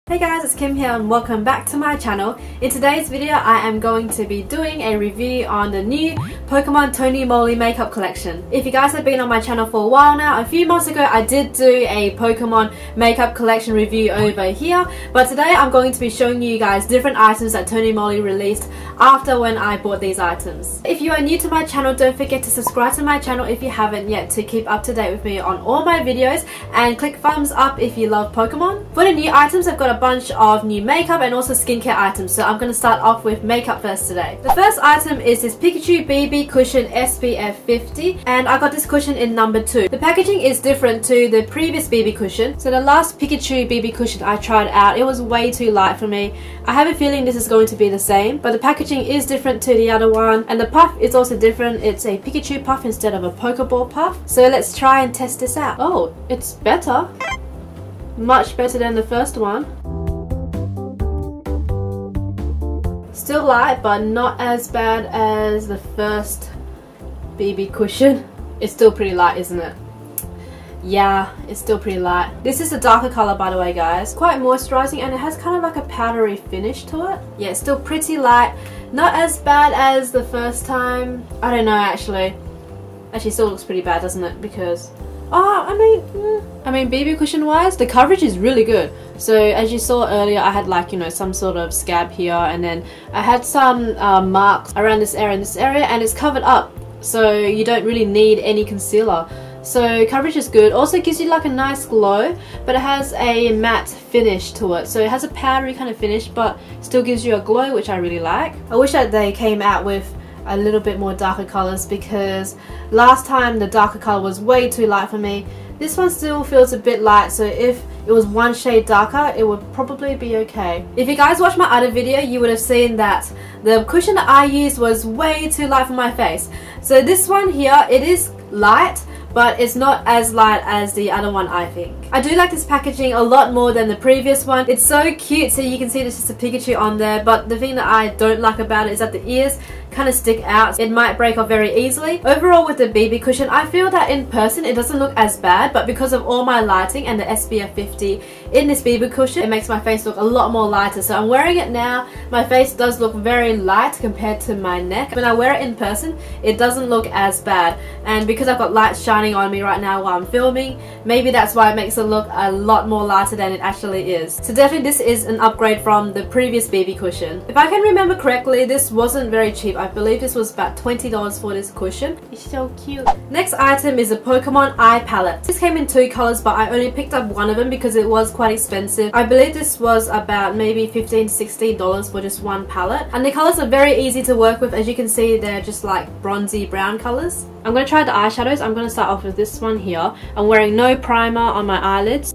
Hey guys, it's Kim here and welcome back to my channel. In today's video I am going to be doing a review on the new Pokemon Tony Moly makeup collection. If you guys have been on my channel for a while now, a few months ago I did do a Pokemon makeup collection review over here, but today I'm going to be showing you guys different items that Tony Moly released after when I bought these items. If you are new to my channel, don't forget to subscribe to my channel if you haven't yet to keep up to date with me on all my videos, and click thumbs up if you love Pokemon. For the new items, I've got a bunch of new makeup and also skincare items, so I'm going to start off with makeup first today. The first item is this Pikachu BB Cushion SPF 50, and I got this cushion in number 2. The packaging is different to the previous BB cushion. So the last Pikachu BB cushion I tried out, it was way too light for me. I have a feeling this is going to be the same, but the packaging is different to the other one, and the puff is also different. It's a Pikachu puff instead of a Pokeball puff. So let's try and test this out. Oh, it's better. Much better than the first one. Still light, but not as bad as the first BB cushion. It's still pretty light, isn't it? Yeah, it's still pretty light. This is a darker color, by the way, guys. Quite moisturizing, and it has kind of like a powdery finish to it. Yeah, it's still pretty light. Not as bad as the first time. I don't know, actually. Actually, still looks pretty bad, doesn't it? Because I mean, BB cushion wise, the coverage is really good. So as you saw earlier, I had like, you know, some sort of scab here, and then I had some marks around this area and this area, and it's covered up, so you don't really need any concealer. So coverage is good. Also gives you like a nice glow, but it has a matte finish to it. So it has a powdery kind of finish, but still gives you a glow, which I really like. I wish that they came out with a little bit more darker colors, because last time the darker color was way too light for me. This one still feels a bit light, so if it was one shade darker, it would probably be okay. If you guys watched my other video, you would have seen that the cushion that I used was way too light for my face. So this one here, it is light, but it's not as light as the other one, I think. I do like this packaging a lot more than the previous one. It's so cute, so you can see there's just a Pikachu on there, but the thing that I don't like about it is that the ears kind of stick out. It might break off very easily. Overall, with the BB cushion, I feel that in person it doesn't look as bad, but because of all my lighting and the SPF 50 in this BB cushion, it makes my face look a lot more lighter. So I'm wearing it now. My face does look very light compared to my neck. When I wear it in person, it doesn't look as bad, and because I've got lights shining on me right now while I'm filming, maybe that's why it makes it look a lot more lighter than it actually is. So definitely this is an upgrade from the previous BB cushion. If I can remember correctly, this wasn't very cheap. I believe this was about $20 for this cushion. It's so cute. Next item is a Pokemon eye palette. This came in 2 colors, but I only picked up one of them because it was quite expensive. I believe this was about maybe $15 to $16 for just one palette, and the colors are very easy to work with. As you can see, they're just like bronzy brown colors. I'm going to try the eyeshadows. I'm going to start off with this one here. I'm wearing no primer on my eyelids.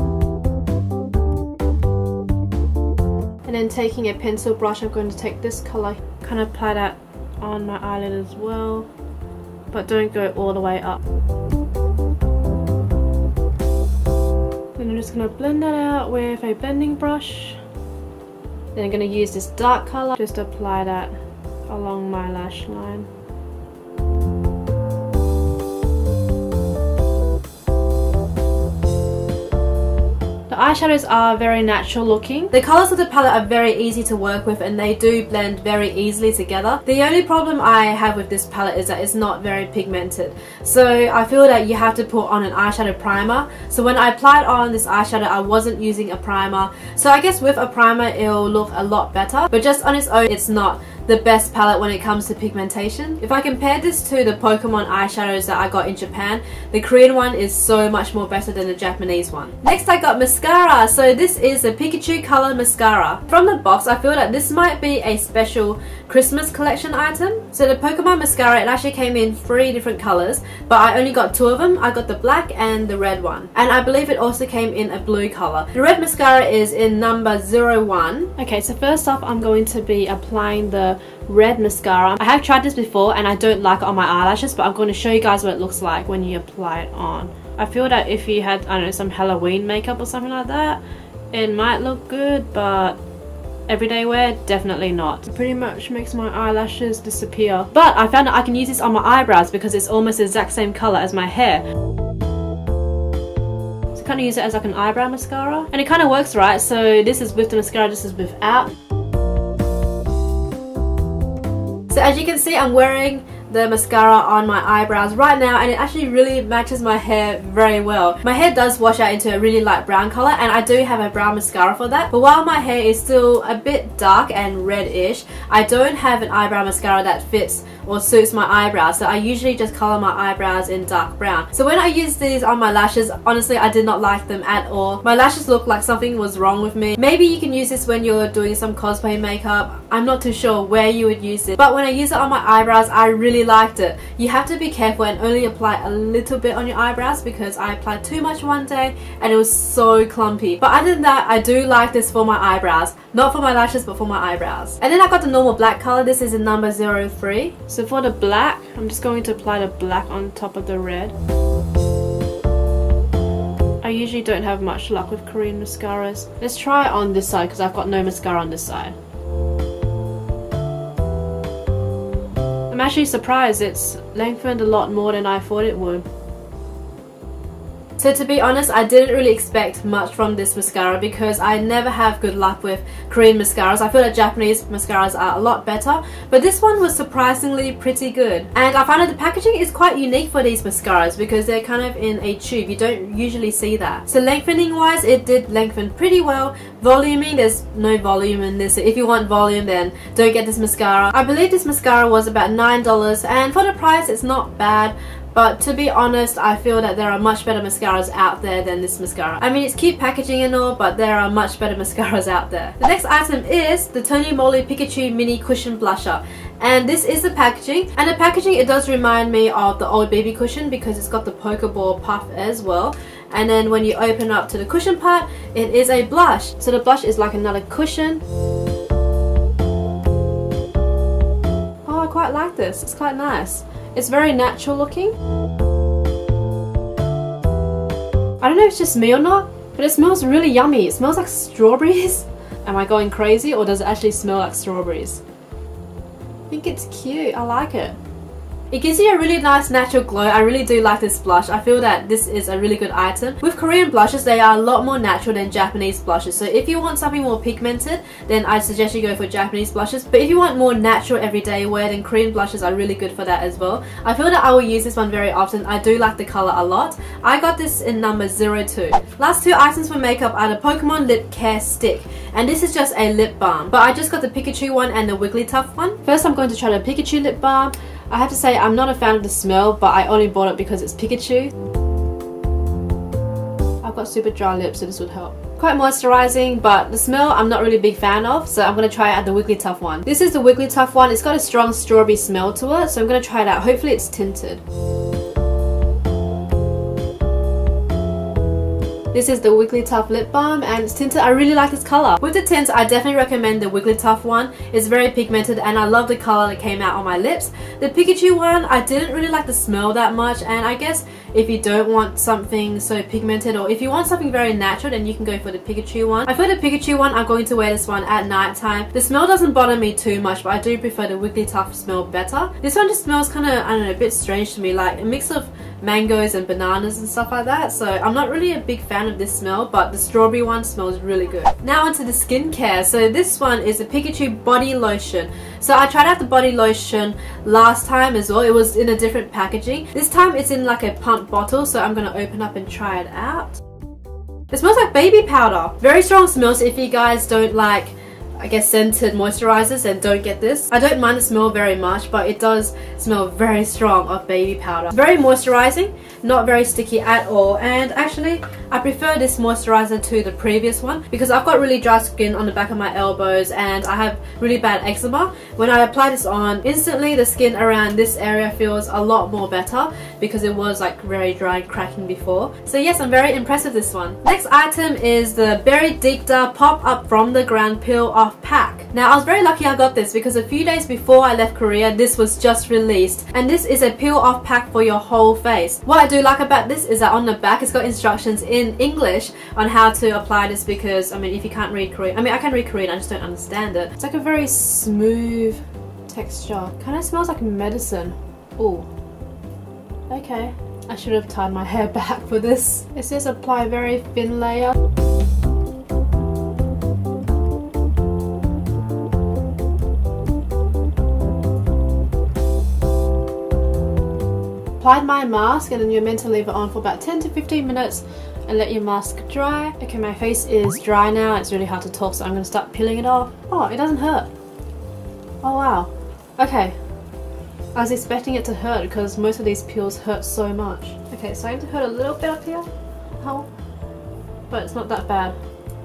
And then taking a pencil brush, I'm going to take this color, kind of apply that on my eyelid as well, but don't go all the way up. Then I'm just going to blend that out with a blending brush. Then I'm going to use this dark color, just apply that along my lash line. The eyeshadows are very natural looking. The colours of the palette are very easy to work with, and they do blend very easily together. The only problem I have with this palette is that it's not very pigmented. So I feel that you have to put on an eyeshadow primer. So when I applied on this eyeshadow, I wasn't using a primer. So I guess with a primer it'll look a lot better, but just on its own it's not the best palette when it comes to pigmentation. If I compare this to the Pokemon eyeshadows that I got in Japan, the Korean one is so much more better than the Japanese one. Next I got mascara. So this is a Pikachu color mascara. From the box, I feel that this might be a special Christmas collection item. So the Pokemon mascara, it actually came in 3 different colors, but I only got 2 of them. I got the black and the red one, and I believe it also came in a blue color. The red mascara is in number 01. Okay, so first off I'm going to be applying the red mascara. I have tried this before and I don't like it on my eyelashes, but I'm going to show you guys what it looks like when you apply it on. I feel that if you had, I don't know, some Halloween makeup or something like that, it might look good, but everyday wear, definitely not. It pretty much makes my eyelashes disappear. But I found that I can use this on my eyebrows because it's almost the exact same color as my hair. to kind of use it as like an eyebrow mascara. And it kind of works, right? So this is with the mascara, this is without. So as you can see, I'm wearing the mascara on my eyebrows right now, and it actually really matches my hair very well. My hair does wash out into a really light brown color, and I do have a brown mascara for that. But while my hair is still a bit dark and reddish, I don't have an eyebrow mascara that fits or suits my eyebrows, so I usually just color my eyebrows in dark brown. So when I used these on my lashes, honestly I did not like them at all. My lashes looked like something was wrong with me. Maybe you can use this when you're doing some cosplay makeup. I'm not too sure where you would use it, but when I used it on my eyebrows, I really liked it. You have to be careful and only apply a little bit on your eyebrows, because I applied too much one day and it was so clumpy. But other than that, I do like this for my eyebrows. Not for my lashes, but for my eyebrows. And then I got the normal black color. This is in number 03. So for the black, I'm just going to apply the black on top of the red. I usually don't have much luck with Korean mascaras. Let's try it on this side because I've got no mascara on this side. I'm actually surprised it's lengthened a lot more than I thought it would. So to be honest, I didn't really expect much from this mascara because I never have good luck with Korean mascaras. I feel that Japanese mascaras are a lot better, but this one was surprisingly pretty good. And I found that the packaging is quite unique for these mascaras because they're kind of in a tube. You don't usually see that. So lengthening wise, it did lengthen pretty well. Voluming, there's no volume in this. So if you want volume, then don't get this mascara. I believe this mascara was about $9, and for the price, it's not bad. But to be honest, I feel that there are much better mascaras out there than this mascara. I mean, it's cute packaging and all, but there are much better mascaras out there. The next item is the Tony Moly Pikachu Mini Cushion Blusher. And this is the packaging. And the packaging, it does remind me of the old BB cushion because it's got the Pokeball puff as well. And then when you open up to the cushion part, it is a blush. So the blush is like another cushion. Oh, I quite like this. It's quite nice. It's very natural looking. I don't know if it's just me or not, but it smells really yummy. It smells like strawberries. Am I going crazy, or does it actually smell like strawberries? I think it's cute. I like it. It gives you a really nice natural glow. I really do like this blush. I feel that this is a really good item. With Korean blushes, they are a lot more natural than Japanese blushes. So if you want something more pigmented, then I suggest you go for Japanese blushes. But if you want more natural everyday wear, then Korean blushes are really good for that as well. I feel that I will use this one very often. I do like the color a lot. I got this in number 02. Last two items for makeup are the Pokemon Lip Care Stick. And this is just a lip balm. But I just got the Pikachu one and the Wigglytuff one. First I'm going to try the Pikachu lip balm. I have to say I'm not a fan of the smell, but I only bought it because it's Pikachu. I've got super dry lips, so this would help. Quite moisturizing, but the smell I'm not really a big fan of, so I'm going to try out the Wigglytuff one. This is the Wigglytuff one. It's got a strong strawberry smell to it, so I'm going to try it out. Hopefully it's tinted. This is the Wigglytuff lip balm and it's tinted. I really like this color. With the tint, I definitely recommend the Wigglytuff one. It's very pigmented and I love the color that came out on my lips. The Pikachu one, I didn't really like the smell that much, and I guess if you don't want something so pigmented, or if you want something very natural, then you can go for the Pikachu one. I feel the Pikachu one, I'm going to wear this one at night time. The smell doesn't bother me too much, but I do prefer the Wigglytuff smell better. This one just smells kind of, I don't know, a bit strange to me, like a mix of mangoes and bananas and stuff like that. So I'm not really a big fan of this smell, but the strawberry one smells really good. Now onto the skincare. So this one is the Pikachu body lotion. So I tried out the body lotion last time as well. It was in a different packaging. This time it's in like a pump bottle, so I'm gonna open up and try it out. It smells like baby powder. Very strong smells. If you guys don't like, I guess, scented moisturizers, and don't get this. I don't mind the smell very much, but it does smell very strong of baby powder. Very moisturizing, not very sticky at all, and actually I prefer this moisturizer to the previous one because I've got really dry skin on the back of my elbows and I have really bad eczema. When I apply this on, instantly the skin around this area feels a lot more better because it was like very dry and cracking before. So yes, I'm very impressed with this one. Next item is the Berry Dicta Pop Up From The Ground Peel Off Pack. Now I was very lucky I got this because a few days before I left Korea, this was just released, and this is a peel off pack for your whole face. What I do like about this is that on the back it's got instructions in English on how to apply this, because I mean, if you can't read Korean, I mean I can read Korean, I just don't understand it. It's like a very smooth texture. Kind of smells like medicine. Ooh. Okay. I should have tied my hair back for this. It says apply very thin layer. Applied my mask, and then you're meant to leave it on for about 10 to 15 minutes and let your mask dry. Okay, my face is dry now. It's really hard to talk, so I'm going to start peeling it off. Oh, it doesn't hurt. Oh wow. Okay. I was expecting it to hurt because most of these peels hurt so much. Okay, it's starting to hurt a little bit up here. Ow. But it's not that bad.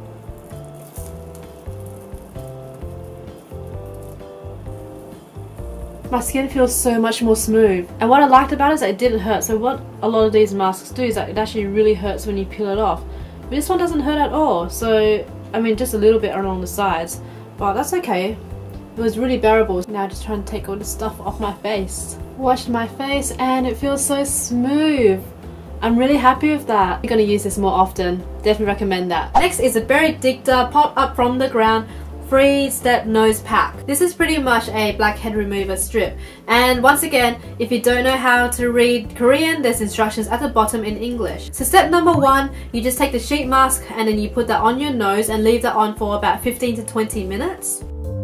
My skin feels so much more smooth. And what I liked about it is that it didn't hurt. So what a lot of these masks do is that it actually really hurts when you peel it off. But this one doesn't hurt at all. So, I mean, just a little bit along the sides. But that's okay. It was really bearable. Now just trying to take all the stuff off my face. Washed my face and it feels so smooth. I'm really happy with that. I'm going to use this more often. Definitely recommend that. Next is a Benedicta Pop Up From The Ground 3-step nose pack. This is pretty much a blackhead remover strip, and once again, if you don't know how to read Korean, there's instructions at the bottom in English. So step number 1, you just take the sheet mask and then you put that on your nose and leave that on for about 15 to 20 minutes.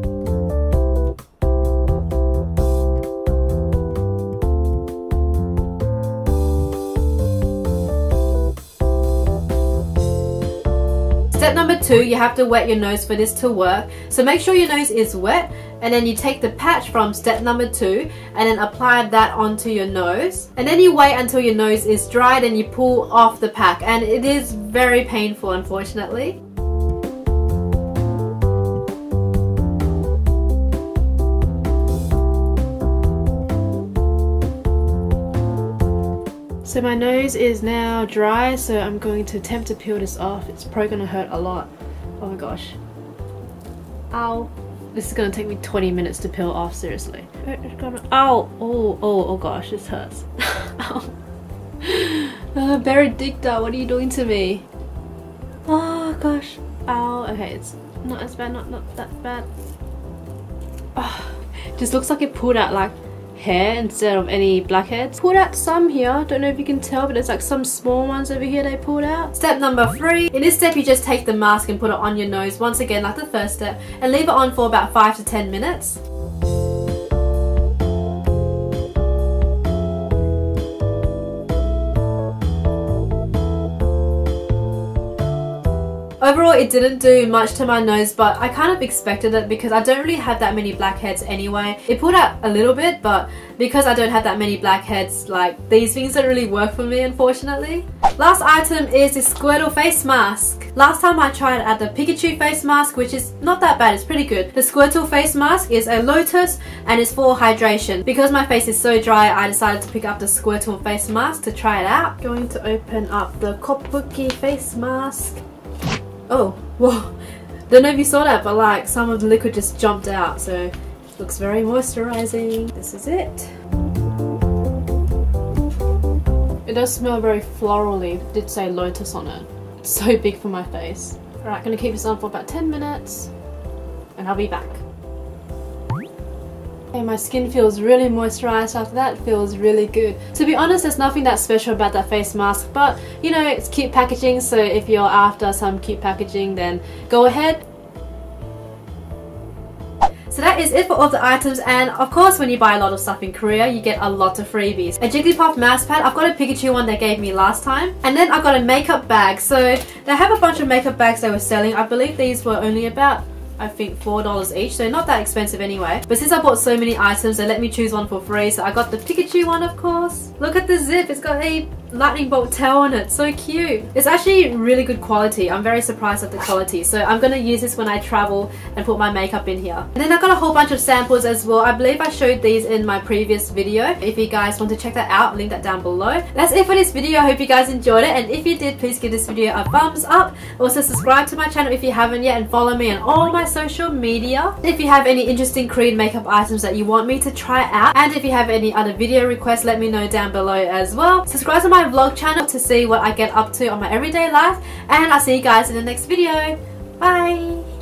Step number 2, you have to wet your nose for this to work. So make sure your nose is wet, and then you take the patch from step number 2 and then apply that onto your nose. And then you wait until your nose is dried and you pull off the pack. And it is very painful, unfortunately. So my nose is now dry, so I'm going to attempt to peel this off. It's probably going to hurt a lot. Oh my gosh. Ow. This is going to take me 20 minutes to peel off, seriously. Ow! Oh gosh, this hurts. Ow. Benedicta, what are you doing to me? Oh gosh. Ow. Okay, it's not as bad, not that bad. Oh, just looks like it pulled out like hair instead of any blackheads. Pulled out some here, don't know if you can tell, but there's like some small ones over here they pulled out. Step number 3, in this step you just take the mask and put it on your nose once again like the first step and leave it on for about 5 to 10 minutes. Overall, it didn't do much to my nose, but I kind of expected it because I don't really have that many blackheads anyway. It pulled out a little bit, but because I don't have that many blackheads, like, these things don't really work for me, unfortunately. Last item is this Squirtle face mask. Last time I tried at the Pikachu face mask, which is not that bad, it's pretty good. The Squirtle face mask is a lotus and it's for hydration. Because my face is so dry, I decided to pick up the Squirtle face mask to try it out. Going to open up the Kopuki face mask. Oh, whoa, don't know if you saw that, but like some of the liquid just jumped out, so it looks very moisturizing. This is it. It does smell very florally. It did say lotus on it. It's so big for my face. Alright, gonna keep this on for about 10 minutes and I'll be back. Okay, my skin feels really moisturized after that. It feels really good. To be honest, there's nothing that special about that face mask, but you know, it's cute packaging, so if you're after some cute packaging, then go ahead. So that is it for all the items, and of course when you buy a lot of stuff in Korea you get a lot of freebies. A Jigglypuff mouse pad, I've got a Pikachu one they gave me last time, and then I got a makeup bag. So they have a bunch of makeup bags they were selling. I believe these were only about, I think, $4 each, so not that expensive anyway. But since I bought so many items, they let me choose one for free, so I got the Pikachu one, of course. Look at the zip, it's got a lightning bolt tail on it, so cute. It's actually really good quality. I'm very surprised at the quality, so I'm gonna use this when I travel and put my makeup in here. And then I got a whole bunch of samples as well. I believe I showed these in my previous video. If you guys want to check that out, link that down below. That's it for this video. I hope you guys enjoyed it, and if you did, please give this video a thumbs up. Also subscribe to my channel if you haven't yet, and follow me on all my social media. If you have any interesting Korean makeup items that you want me to try out, and if you have any other video requests, let me know down below as well. Subscribe to my vlog channel to see what I get up to on my everyday life, and I'll see you guys in the next video. Bye!